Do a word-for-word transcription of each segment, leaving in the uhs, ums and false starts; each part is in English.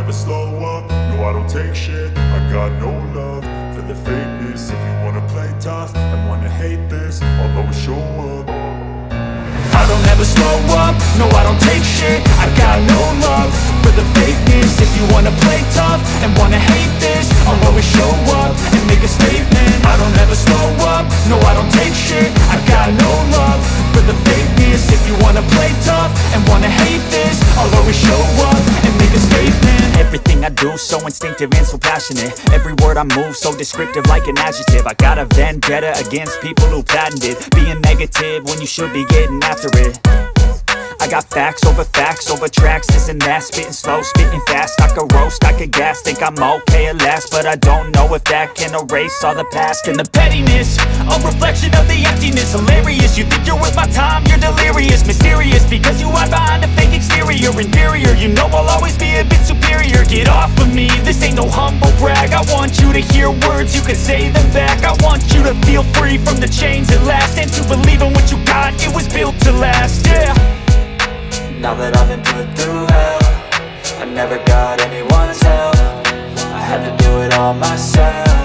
never slow up, no I don't take shit. I got no love for the fakeness. If you wanna play tough and wanna hate this, I'll always show up. I don't ever slow up, no I don't take shit. I got no love for the fakeness. If you wanna play tough and wanna hate this, I'll always show up and make a statement. I don't ever slow up, no I don't take shit. I got no love for the fakeness. If you wanna play tough and wanna hate this, I'll always show up and make a statement. Everything I do so instinctive and so passionate. Every word I move so descriptive like an adjective. I got a vendetta against people who patented being negative when you should be getting after it. I got facts over facts over tracks, this and that. Spitting slow, spitting fast, I could roast, I could gas. Think I'm okay at last, but I don't know if that can erase all the past. And the pettiness, a reflection of the emptiness. Hilarious, you think you're worth my time, you're delirious. Mysterious, because you hide behind a fake exterior. Inferior, you know I'll always be a bit superior. Get off of me, this ain't no humble brag. I want you to hear words, you can say them back. I want you to feel free from the chains at last, and to believe in what you got, it was built to last, yeah. Now that I've been put through hell, I never got anyone's help. I had to do it all myself.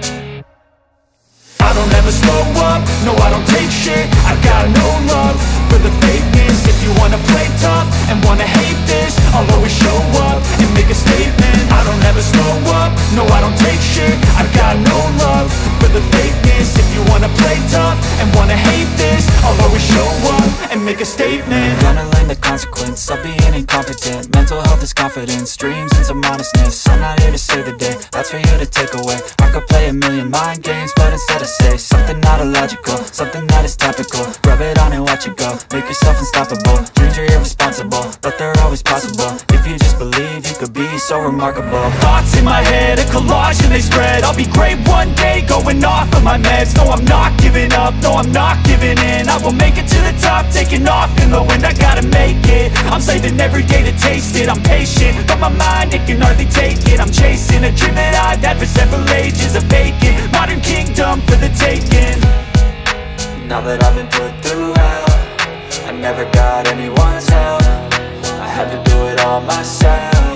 I don't ever slow up, no I don't take shit. I got no love for the fakeness. If you wanna play tough and wanna hate this, I'll always show up and make a statement. I don't ever slow up, no I don't take shit. I got no love for the fakeness. If you wanna play tough and wanna hate this, I'll always show up and make a statement. Gonna learn the consequence of being incompetent. Mental health is confidence, dreams and some honestness. I'm not here to save the day, that's for you to take away. I could play a million mind games, but instead I say something not illogical, something that is topical. Rub it on and watch it go, make yourself unstoppable. Dreams are irresponsible, but they're always possible. If you just believe, you could be so remarkable. Thoughts in my head, a collage and they spread. I'll be great one day, going off of my meds. No, I'm not giving up, no, I'm not giving in. I will make it to the top, taking off in the wind. I gotta make it, I'm saving every day to taste it. I'm patient, but my mind, it can hardly take it. I'm chasing a dream that I've had for several ages. A vacant, modern kingdom for the taking. Now that I've been put through hell, I never got anyone's help. I had to do it all myself.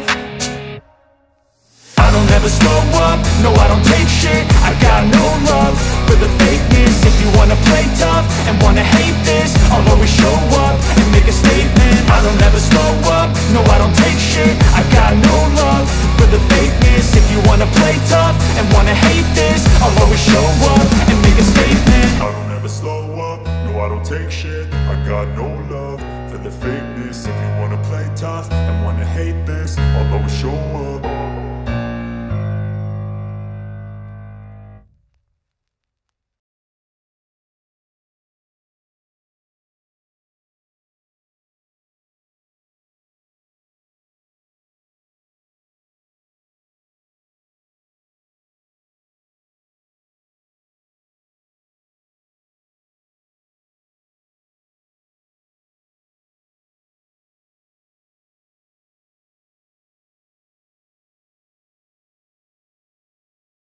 I don't ever slow up, no I don't take shit. I got no love for the fakeness. If you wanna play tough and wanna hate this, I'll always show up and make a statement. I don't ever slow up, no I don't take shit. I got no love for the fakeness. If you wanna play tough and wanna hate this, I'll always show up and make a statement. I don't ever slow up, no I don't take shit. I got no love for the fakeness. If you wanna play tough and wanna hate this, I'll always show up.